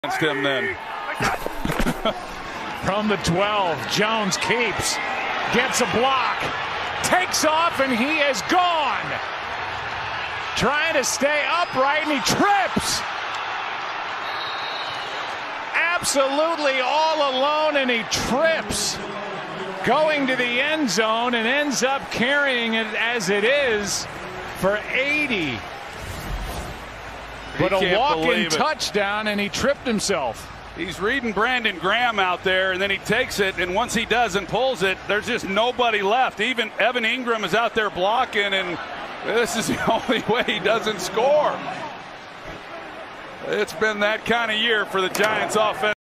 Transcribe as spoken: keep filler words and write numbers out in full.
Against him then. From the twelve, Jones keeps, gets a block, takes off, and he is gone. Trying to stay upright, and he trips. Absolutely all alone, and he trips. Going to the end zone and ends up carrying it as it is for eighty. But a walk-in touchdown, and he tripped himself. He's reading Brandon Graham out there, and then he takes it, and once he does and pulls it, there's just nobody left. Even Evan Ingram is out there blocking, and this is the only way he doesn't score. It's been that kind of year for the Giants offense.